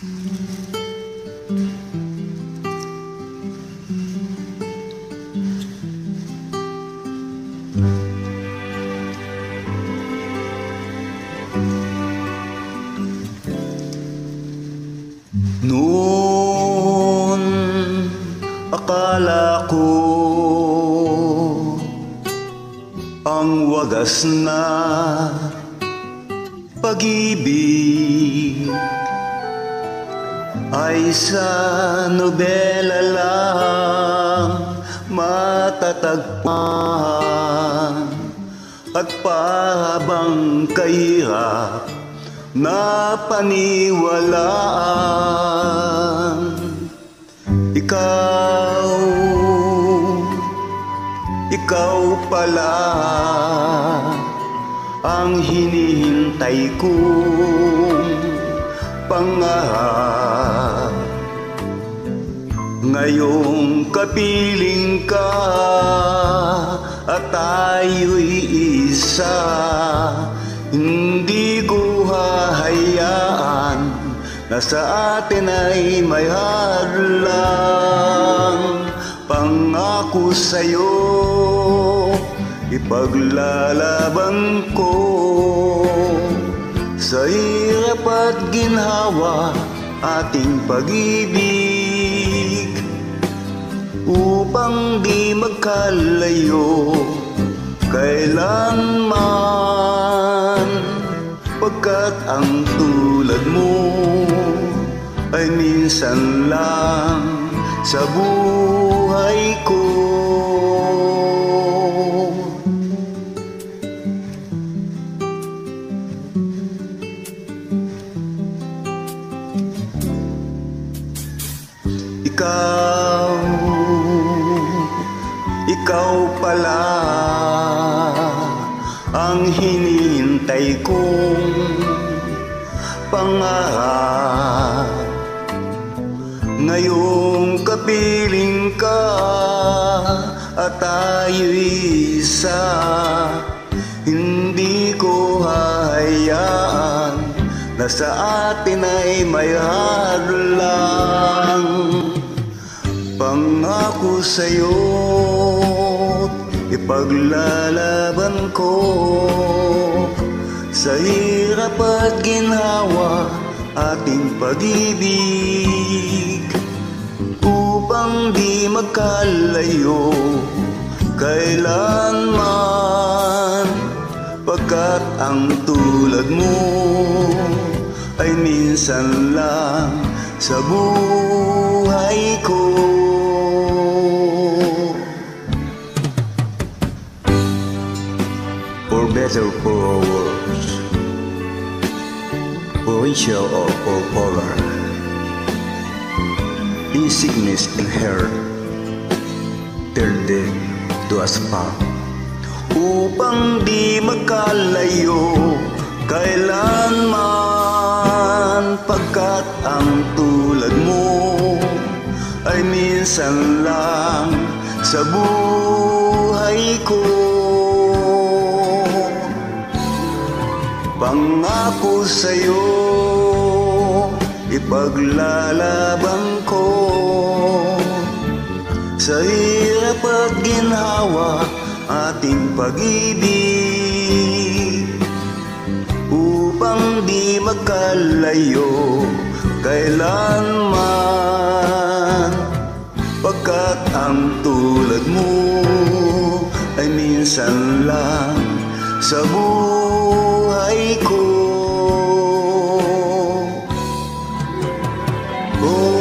Noon akala ko ang wagas na pag-ibig ay sa nobela lang matatagpuan, at pahabang kahirap na paniwalaan. Ikaw pala ang hinihintay kong pangarap. Ngayong kapiling ka at tayo'y isa, hindi ko hahayaan na sa atin ay may hadlang. Pangako sa'yo, ipaglalaban ko sa hirap at ginhawa ating pag-ibig, upang di magkalayo kailanman, pagkat ang tulad mo ay minsan lang sa buhay ko. Ikaw pala ang hinihintay kong pangarap. Ngayong kapiling ka at tayo'y isa, hindi ko hahayaan na sa atin ay may hadlang. Pangako sa'yo, ipaglalaban ko sa hirap at ginhawa ating pag-ibig, upang di magkalayo kailanman, pagkat ang tulad mo ay minsan lang sa buhay ko. For better, for worse, for richer or for poorer, in sickness and health, till death do us part. Upang di magkalayo kailanman, pagkat ang tulad mo ay minsan lang sa buhay ko. Pangako sa'yo, ipaglalaban ko sa hirap at ginhawa ating pag-ibig, upang di magkalayo kailanman, pagkat ang tulad mo ay minsan lang sa buhay ko. Oh.